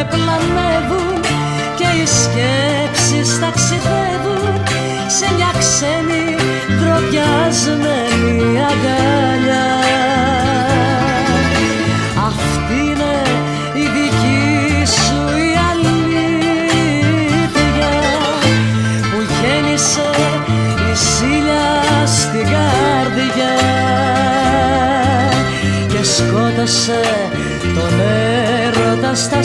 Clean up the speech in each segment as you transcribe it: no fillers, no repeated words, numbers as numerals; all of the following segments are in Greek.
πλανεύουν και οι σκέψεις ταξιδεύουν σε μια ξένη ντροπιασμένη αγκαλιά. Αυτή είναι η δική σου η αλήθεια που γέννησε η ζήλια στην καρδιά και σκότωσε τον έρωτα στα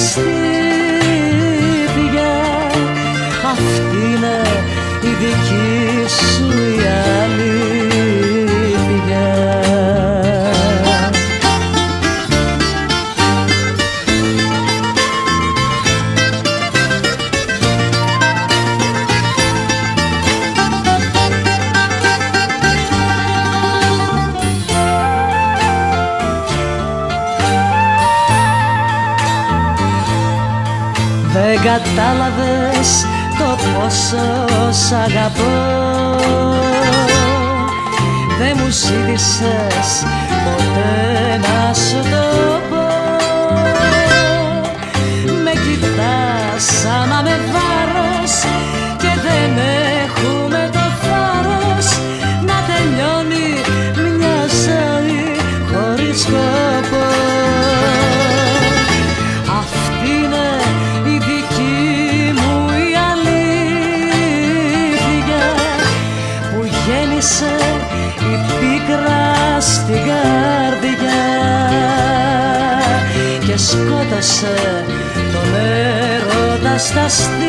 στήθια. Αυτή είναι η δική σου η αλήθεια. Δεν κατάλαβες το πόσο σ' αγαπώ, δεν μου ζήτησες ποτέ να σου το πω. Με κοιτάς άμα με βάρος και δεν έχουμε το θάρρος να τελειώνει μια ζωή χωρίς σκοπό. Αυτή είναι η δική μου η αλήθεια που γέννησε η πίκρα στην καρδιά και σκότωσε τον έρωτα στα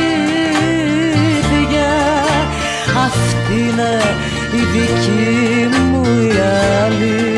στήθια. Αυτή είναι η δική μου η αλήθεια.